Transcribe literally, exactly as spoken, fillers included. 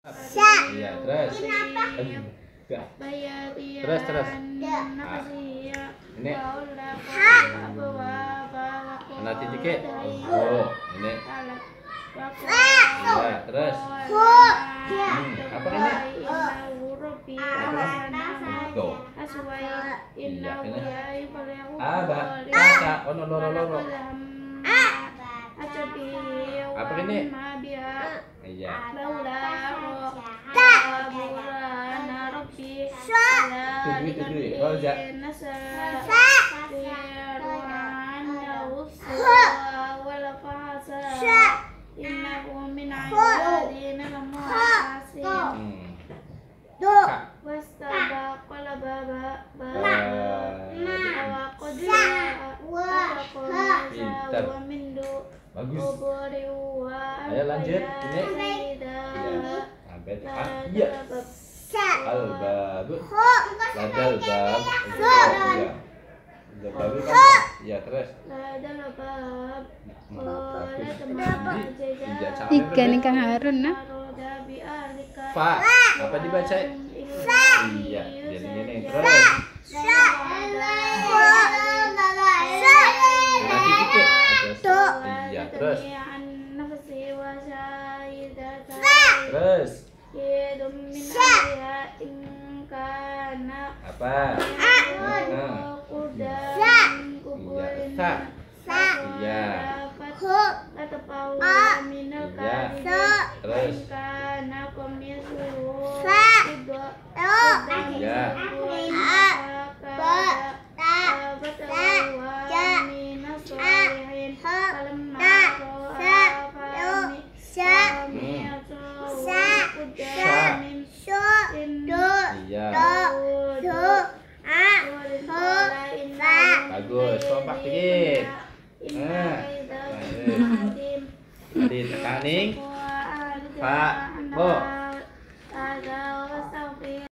Iya, terus. Enggak. Terus, terus. Nah, ini. Nanti dikit. Oh, ini. Iya, terus. Hmm, apa ini? Go. Iya, ini. Ada. Ada. Oh, no, no, no, no. Apa ini? Iya. Tujuh, tujuh. Oh, ja. Bagus. Ayo lanjut. Ini. Iya. Sampai ah, iya. Al-bab. Ladal bab. Iya. Ladal bab. Iya, terus. Ikan nih Kang Harun nah. Fa. Apa dibaca? Iya, jadi ini terus. Nanti dikit. Iya, terus. Terus. Apa? Iya. Sa. Iya. Iya. Terus. Iya. Bagus, kompak dikit. Nah, tadi tekaning. Pak, Bo.